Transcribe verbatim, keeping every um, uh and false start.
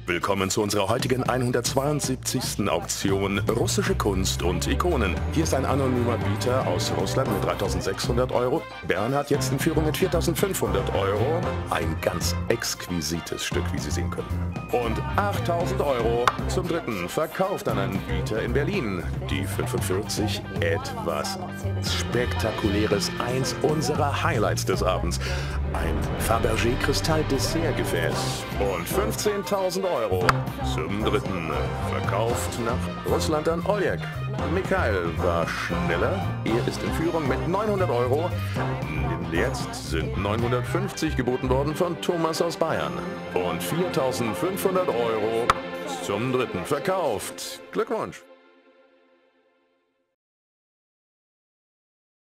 Willkommen zu unserer heutigen hundertzweiundsiebzigsten Auktion Russische Kunst und Ikonen. Hier ist ein anonymer Bieter aus Russland mit dreitausendsechshundert Euro. Bernhard jetzt in Führung mit viertausendfünfhundert Euro. Ein ganz exquisites Stück, wie Sie sehen können. Und achttausend Euro zum dritten, verkauft an einen Bieter in Berlin. Die fünfundvierzig, etwas Spektakuläres, eins unserer Highlights des Abends. Ein Fabergé Kristall Dessertgefäß und fünfzehntausend Euro zum dritten, verkauft nach Russland an Oleg. Mikhail war schneller, er ist in Führung mit neunhundert Euro. Jetzt sind neunhundertfünfzig geboten worden von Thomas aus Bayern. Und viertausendfünfhundert Euro zum dritten, verkauft. Glückwunsch!